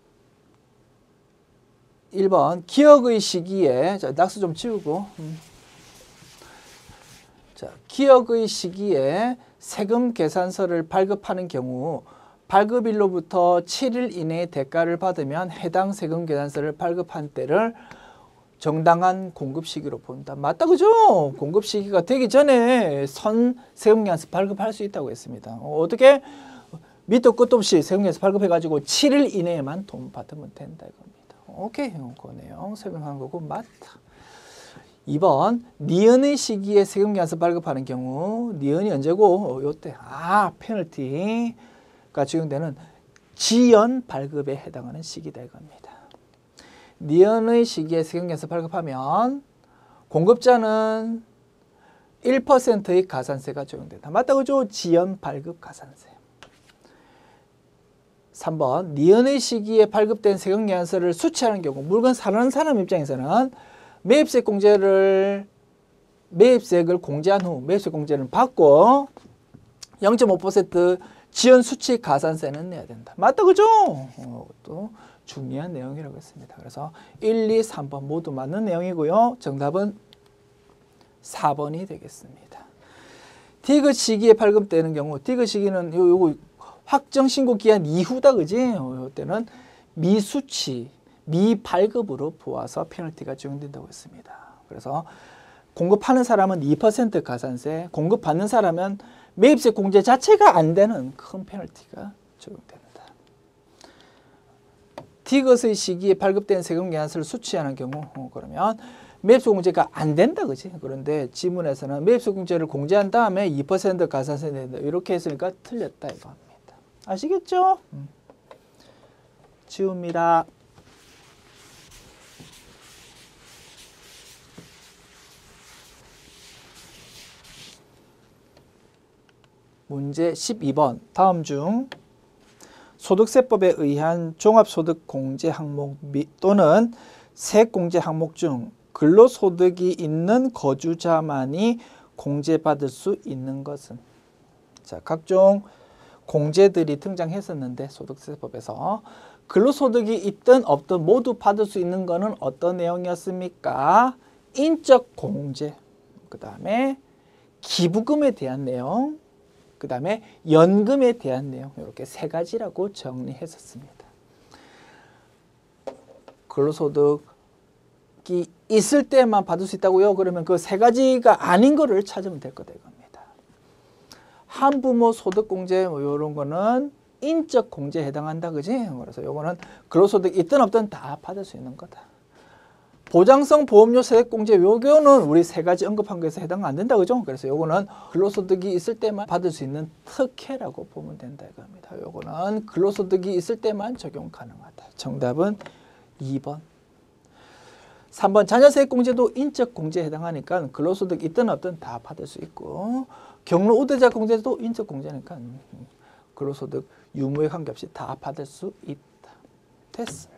[SPEAKER 1] 일 번 기억의 시기에 자, 낙수 좀 지우고 음. 자, 기억의 시기에 세금 계산서를 발급하는 경우 발급일로부터 칠 일 이내에 대가를 받으면 해당 세금 계산서를 발급한 때를 정당한 공급 시기로 본다. 맞다, 그죠? 공급 시기가 되기 전에 선 세금계산서 발급할 수 있다고 했습니다. 어, 어떻게? 밑도 끝도 없이 세금계산서 발급해가지고 칠 일 이내에만 돈 받으면 된다 이겁니다. 오케이, 그 내용 설명한 거고 맞다. 이 번 니은의 시기에 세금계산서 발급하는 경우 니은이 언제고? 어, 요때 아 페널티가 적용되는 지연 발급에 해당하는 시기다 이겁니다. 니은의 시기에 세경계에서 발급하면 공급자는 일 퍼센트의 가산세가 적용된다. 맞다 그죠? 지연 발급 가산세. 삼 번 니은의 시기에 발급된 세금계산서를 수취하는 경우 물건 사는 사람 입장에서는 매입세 공제를 매입세액을 공제한 후 매입세 공제를 받고 영 점 오 퍼센트 지연 수취 가산세는 내야 된다. 맞다 그죠? 어, 또 중요한 내용이라고 했습니다. 그래서 일, 이, 삼 번 모두 맞는 내용이고요. 정답은 사 번이 되겠습니다. 디귿 시기에 발급되는 경우 디귿 시기는 요, 요거 확정 신고 기한 이후다 그지? 어, 이때는 미수취, 미발급으로 보아서 페널티가 적용된다고 했습니다. 그래서 공급하는 사람은 이 퍼센트 가산세, 공급받는 사람은 매입세 공제 자체가 안 되는 큰 페널티가 적용됩니다. 디귿의 시기에 발급된 세금 계산서를 수취하는 경우 어, 그러면 매입세 공제가 안 된다 그지? 그런데 지문에서는 매입세 공제를 공제한 다음에 이 퍼센트 가산세 낸다 이렇게 했으니까 틀렸다 이거 합니다. 아시겠죠? 음. 지웁니다. 문제 십이 번 다음 중 소득세법에 의한 종합소득공제 항목 미, 또는 세액공제 항목 중 근로소득이 있는 거주자만이 공제받을 수 있는 것은? 자, 각종 공제들이 등장했었는데 소득세법에서 근로소득이 있든 없든 모두 받을 수 있는 것은 어떤 내용이었습니까? 인적 공제, 그 다음에 기부금에 대한 내용, 그 다음에 연금에 대한 내용 이렇게 세 가지라고 정리했었습니다. 근로소득이 있을 때만 받을 수 있다고요? 그러면 그 세 가지가 아닌 거를 찾으면 될 거다 이겁니다. 한부모 소득공제 뭐 이런 거는 인적 공제에 해당한다 그지? 그래서 요거는 근로소득 있든 없든 다 받을 수 있는 거다. 보장성 보험료 세액공제 요거는 우리 세 가지 언급한 거에서 해당 안 된다 그죠? 그래서 요거는 근로소득이 있을 때만 받을 수 있는 특혜라고 보면 된다 이겁니다. 요거는 근로소득이 있을 때만 적용 가능하다. 정답은 이 번. 삼 번 자녀세액공제도 인적공제에 해당하니까 근로소득 있든 없든 다 받을 수 있고 경로우대자 공제도 인적공제니까 근로소득 유무에 관계없이 다 받을 수 있다. 됐습니다.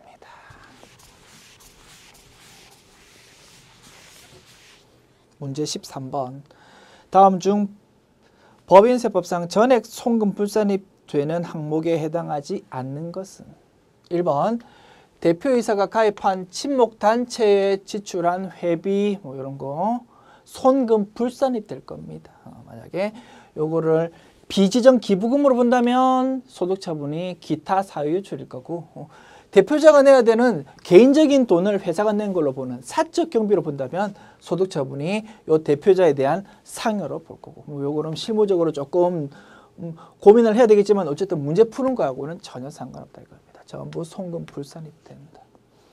[SPEAKER 1] 문제 십삼 번 다음 중 법인세법상 전액 송금 불산입되는 항목에 해당하지 않는 것은? 일 번 대표이사가 가입한 친목단체에 지출한 회비 뭐 이런 거 손금 불산입 될 겁니다. 어, 만약에 요거를 비지정 기부금으로 본다면 소득처분이 기타 사유유출일 거고 어, 대표자가 내야 되는 개인적인 돈을 회사가 낸 걸로 보는 사적 경비로 본다면 소득처분이 요 대표자에 대한 상여로 볼 거고 뭐 요거는 실무적으로 조금 음, 고민을 해야 되겠지만 어쨌든 문제 푸는 거하고는 전혀 상관없다 이겁니다. 전부 송금 불산입된다.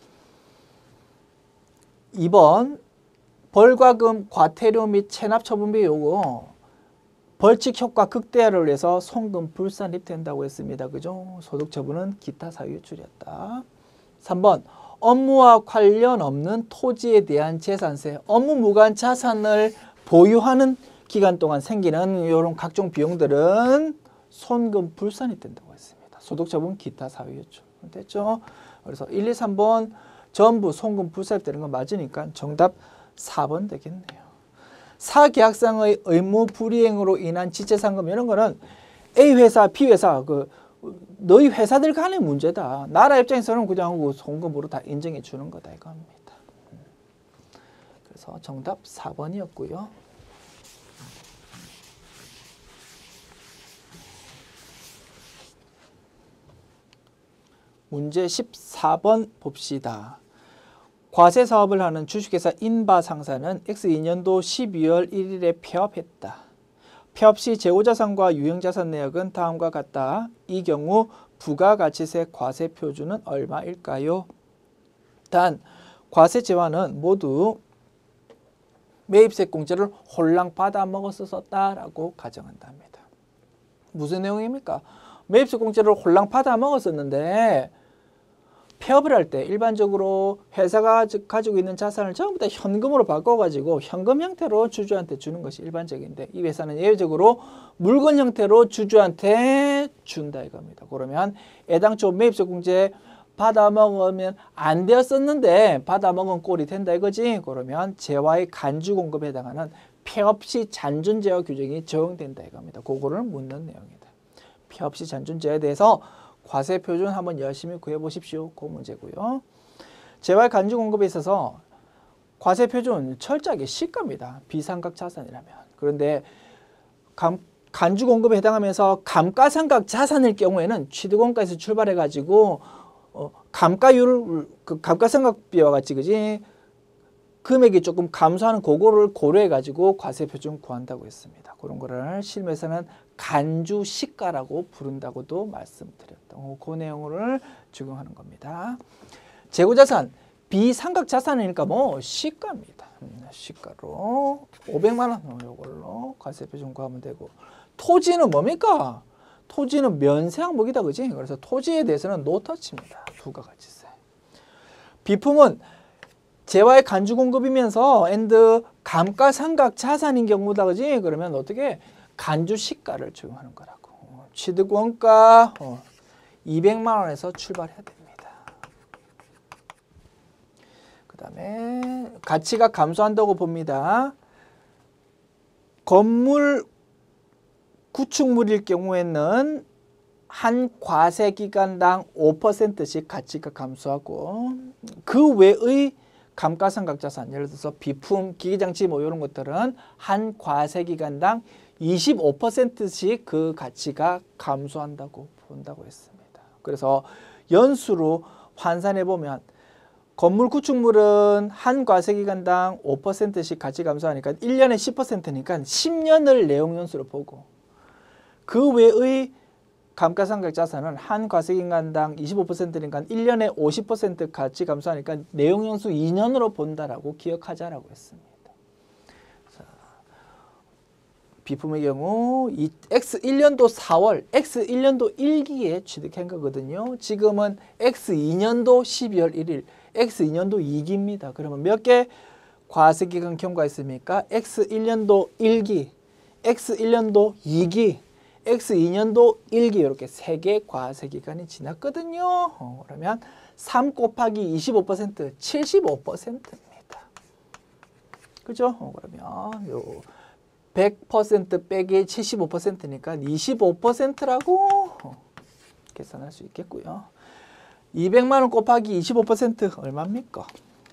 [SPEAKER 1] 이 번 벌과금, 과태료 및 체납처분비 요거 벌칙 효과 극대화를 위해서 송금 불산입된다고 했습니다. 그죠? 소득처분은 기타 사유유출이었다. 삼 번 업무와 관련 없는 토지에 대한 재산세, 업무 무관 자산을 보유하는 기간 동안 생기는 이런 각종 비용들은 손금 불산입된다고 했습니다. 소득처분 기타 사유유출. 됐죠? 그래서 일, 이, 삼 번 전부 송금 불산입되는 건 맞으니까 정답 사 번 되겠네요. 사계약상의 의무 불이행으로 인한 지체상금 이런 거는 A 회사, B 회사 그 너희 회사들 간의 문제다. 나라 입장에서는 그냥 송금으로 다 인정해 주는 거다 이겁니다. 그래서 정답 사 번이었고요. 문제 십사 번 봅시다. 과세 사업을 하는 주식회사 인바상사는 엑스 이 년도 십이월 일일에 폐업했다. 폐업 시 재고자산과 유형자산 내역은 다음과 같다. 이 경우 부가가치세 과세 표준은 얼마일까요? 단 과세 재화는 모두 매입세 공제를 홀랑 받아 먹었었다라고 가정한답니다. 무슨 내용입니까? 매입적 공제를 홀랑 받아 먹었었는데 폐업을 할 때 일반적으로 회사가 가지고 있는 자산을 전부 다 현금으로 바꿔가지고 현금 형태로 주주한테 주는 것이 일반적인데 이 회사는 예외적으로 물건 형태로 주주한테 준다 이겁니다. 그러면 애당초 매입적 공제 받아 먹으면 안 되었었는데 받아 먹은 꼴이 된다 이거지. 그러면 재화의 간주 공급에 해당하는 폐업 시 잔존 제어 규정이 적용된다 이겁니다. 그거를 묻는 내용이다. 폐업 시 잔존 제어에 대해서 과세 표준 한번 열심히 구해 보십시오. 그 문제고요. 재화의 간주 공급에 있어서 과세 표준 철저하게 시가입니다. 비상각 자산이라면. 그런데 감, 간주 공급에 해당하면서 감가상각 자산일 경우에는 취득원가에서 출발해 가지고 어, 감가율 그 감가상각비와 같이 그지 금액이 조금 감소하는 그거를 고려해 가지고 과세 표준 구한다고 했습니다. 그런 거를 실무에서는 간주 시가라고 부른다고도 말씀드렸던 그 내용을 적용하는 겁니다. 재고자산 비상각 자산이니까 뭐 시가입니다. 시가로 오백만 원 이걸로 과세 표준 구하면 되고 토지는 뭡니까? 토지는 면세 항목이다 그지? 그래서 토지에 대해서는 노터치입니다. 부가가치세. 비품은 재화의 간주 공급이면서 앤드 감가상각 자산인 경우다 그지? 그러면 어떻게 간주 시가를 적용하는 거라고. 취득 원가 어, 이백만 원에서 출발해야 됩니다. 그 다음에 가치가 감소한다고 봅니다. 건물 구축물일 경우에는 한 과세 기간당 오 퍼센트씩 가치가 감소하고 그 외의 감가상각 자산, 예를 들어서 비품, 기기장치 뭐 이런 것들은 한 과세 기간당 이십오 퍼센트씩 그 가치가 감소한다고 본다고 했습니다. 그래서 연수로 환산해 보면 건물 구축물은 한 과세 기간당 오 퍼센트씩 가치 감소하니까 일 년에 십 퍼센트니까 십 년을 내용연수로 보고 그 외의 감가상각 자산은 한 과세기간당 이십오 퍼센트니까 일 년에 오십 퍼센트 가치 감소하니까 내용연수 이 년으로 본다라고 기억하자라고 했습니다. 자, 비품의 경우 이 X 일 년도 사월, X 일 년도 일 기에 취득한 거거든요. 지금은 X 이 년도 십이월 일일, X 이 년도 이 기입니다. 그러면 몇 개 과세기간 경과했습니까? X 일 년도 일 기, X 일 년도 이 기, X 이 년도 일 기 이렇게 세 개 과세 기간이 지났거든요. 어, 그러면 삼 곱하기 이십오 퍼센트 칠십오 퍼센트입니다. 그죠? 어, 그러면 요 백 퍼센트 빼기 칠십오 퍼센트니까 이십오 퍼센트라고 어, 계산할 수 있겠고요. 이백만 원 곱하기 이십오 퍼센트 얼마입니까?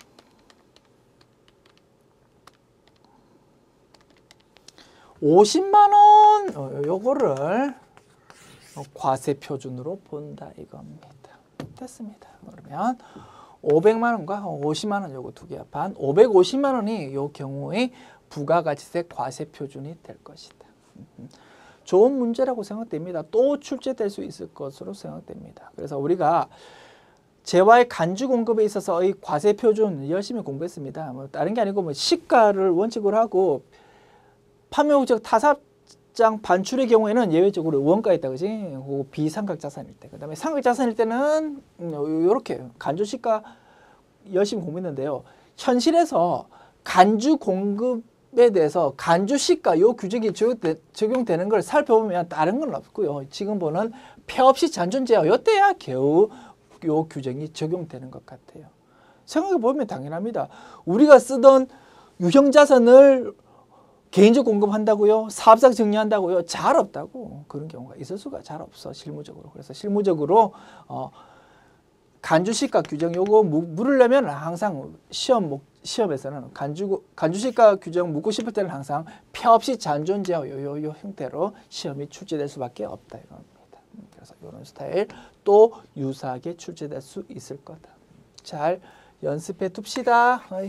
[SPEAKER 1] 오십만 원 어, 요거를 과세 표준으로 본다 이겁니다. 됐습니다. 그러면 오백만 원과 오십만 원 요거 두 개 합한 오백오십만 원이 요 경우에 부가가치세 과세 표준이 될 것이다. 좋은 문제라고 생각됩니다. 또 출제될 수 있을 것으로 생각됩니다. 그래서 우리가 재화의 간주 공급에 있어서의 과세 표준 열심히 공부했습니다. 뭐 다른 게 아니고 뭐 시가를 원칙으로 하고 판매 목적 타사장 반출의 경우에는 예외적으로 원가에 있다 그지? 그 비상각 자산일 때. 그다음에 상각 자산일 때는 이렇게 간주 시가 열심히 공부했는데요. 현실에서 간주 공급에 대해서 간주 시가 요 규정이 적용되는 걸 살펴보면 다른 건 없고요. 지금 보는 폐업 시 잔존 제어 요때야 겨우 요 규정이 적용되는 것 같아요. 생각해 보면 당연합니다. 우리가 쓰던 유형 자산을 개인적 공급한다고요? 사업상 정리한다고요? 잘 없다고. 그런 경우가 있을 수가 잘 없어. 실무적으로. 그래서 실무적으로 어, 간주시가 규정 요거 물으려면 항상 시험 시험에서는 간주 간주시가 규정 묻고 싶을 때는 항상 폐업시 잔존 제어 요, 요 형태로 시험이 출제될 수밖에 없다 이겁니다. 그래서 이런 스타일 또 유사하게 출제될 수 있을 거다. 잘 연습해 둡시다. 어이.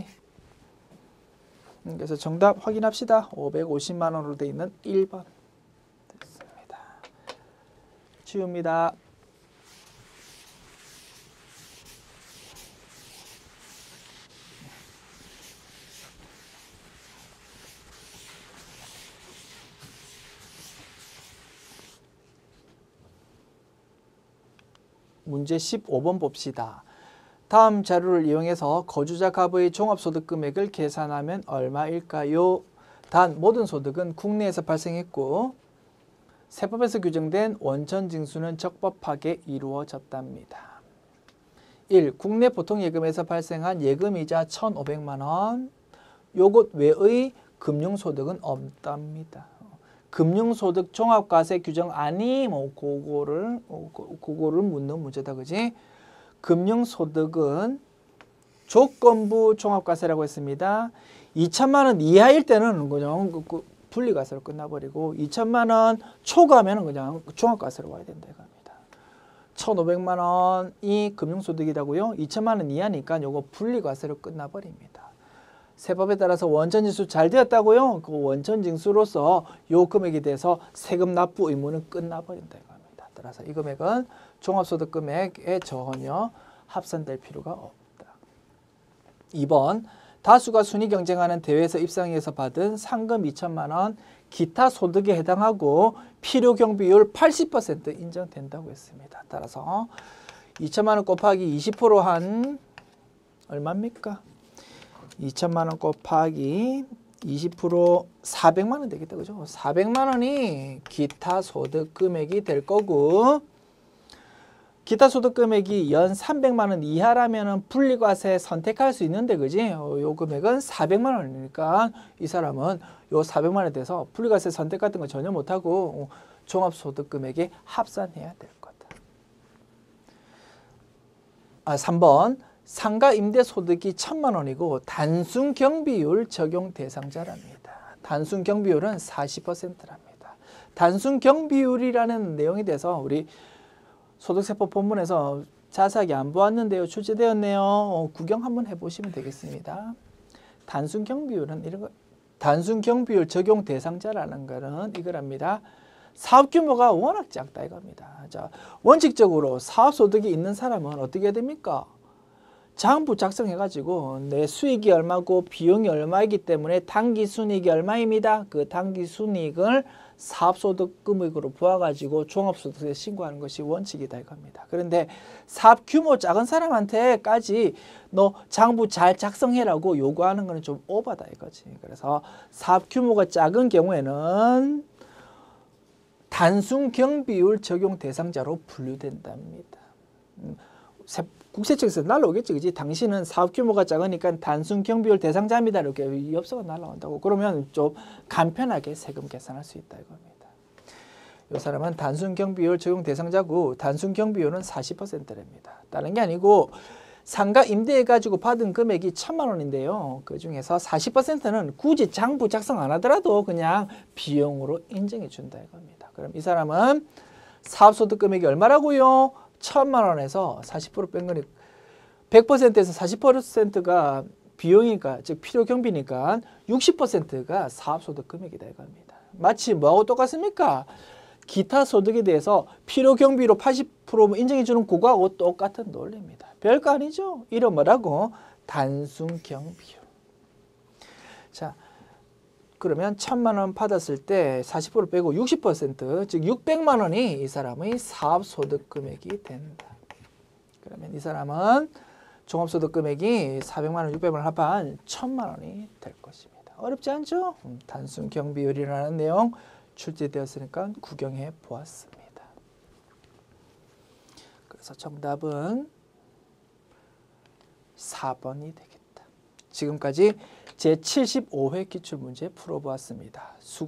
[SPEAKER 1] 그래서 정답 확인합시다. 오백오십만 원으로 되어 있는 일 번 됐습니다. 지웁니다. 문제 십오 번 봅시다. 다음 자료를 이용해서 거주자 가부의 종합소득 금액을 계산하면 얼마일까요? 단 모든 소득은 국내에서 발생했고 세법에서 규정된 원천 징수는 적법하게 이루어졌답니다. 일. 국내 보통예금에서 발생한 예금이자 천오백만 원. 요것 외의 금융소득은 없답니다. 금융소득 종합과세 규정 아니 뭐 그거를 그거를 묻는 문제다, 그지? 금융소득은 조건부 종합과세라고 했습니다. 이천만 원 이하일 때는 그냥 분리과세로 끝나버리고 이천만 원 초과하면 그냥 종합과세로 와야 된다 이겁니다. 천오백만 원이 금융소득이라고요. 이천만 원 이하니까 요거 분리과세로 끝나버립니다. 세법에 따라서 원천징수 잘 되었다고요. 그 원천징수로서 요 금액에 대해서 세금 납부 의무는 끝나버린다 이겁니다. 따라서 이 금액은 종합소득 금액에 전혀 합산될 필요가 없다. 이 번 다수가 순위 경쟁하는 대회에서 입상해서 받은 상금 이천만 원 기타 소득에 해당하고 필요 경비율 팔십 퍼센트 인정된다고 했습니다. 따라서 이천만 원 곱하기 이십 퍼센트 한 얼마입니까? 이천만 원 곱하기 이십 퍼센트 사백만 원 되겠다, 그죠? 사백만 원이 기타 소득 금액이 될 거고, 기타 소득 금액이 연 삼백만 원 이하라면은 분리과세 선택할 수 있는데, 그지? 어, 요 금액은 사백만 원이니까 이 사람은 요 사백만 원에 대해서 분리과세 선택 같은 거 전혀 못하고 어, 종합소득 금액에 합산해야 될 거다. 아, 삼 번. 상가 임대 소득이 천만 원이고 단순 경비율 적용 대상자랍니다. 단순 경비율은 사십 퍼센트랍니다. 단순 경비율이라는 내용에 대해서 우리 소득세법 본문에서 자세하게 안 보았는데요. 출제되었네요. 어, 구경 한번 해보시면 되겠습니다. 단순 경비율은 이런 거, 단순 경비율 적용 대상자라는 거는 이거랍니다. 사업 규모가 워낙 작다 이겁니다. 자, 원칙적으로 사업 소득이 있는 사람은 어떻게 해야 됩니까? 장부 작성해가지고 내 수익이 얼마고 비용이 얼마이기 때문에 당기순이익이 얼마입니다. 그 당기순이익을 사업소득 금액으로 부어가지고 종합소득세에 신고하는 것이 원칙이다 이겁니다. 그런데 사업 규모 작은 사람한테까지 너 장부 잘 작성해라고 요구하는 거는 좀 오바다 이거지. 그래서 사업 규모가 작은 경우에는 단순 경비율 적용 대상자로 분류된답니다. 음, 국세 측에서 날라오겠지, 그지? 당신은 사업 규모가 작으니까 단순 경비율 대상자입니다. 이렇게 엽서가 날라온다고. 그러면 좀 간편하게 세금 계산할 수 있다 이겁니다. 이 사람은 단순 경비율 적용 대상자고 단순 경비율은 사십 퍼센트랍니다. 다른 게 아니고 상가 임대해가지고 받은 금액이 천만 원인데요. 그 중에서 사십 퍼센트는 굳이 장부 작성 안 하더라도 그냥 비용으로 인정해 준다 이겁니다. 그럼 이 사람은 사업소득 금액이 얼마라고요? 천만 원에서 사십 퍼센트 뺀 거니 백 퍼센트에서 사십 퍼센트가 비용이니까 즉 필요 경비니까 육십 퍼센트가 사업소득 금액이다 이겁니다. 마치 뭐하고 똑같습니까? 기타 소득에 대해서 필요 경비로 팔십 퍼센트 인정해 주는 그거하고 똑같은 논리입니다. 별거 아니죠? 이런 뭐라고? 단순 경비율. 자, 그러면 천만 원 받았을 때 사십 퍼센트 빼고 육십 퍼센트 즉 육백만 원이 이 사람의 사업소득 금액이 된다. 그러면 이 사람은 종합소득 금액이 사백만 원, 육백만 원 합한 천만 원이 될 것입니다. 어렵지 않죠? 음, 단순 경비율이라는 내용 출제되었으니까 구경해 보았습니다. 그래서 정답은 사 번이 되겠다. 지금까지 제칠십오 회 기출문제 풀어보았습니다. 수고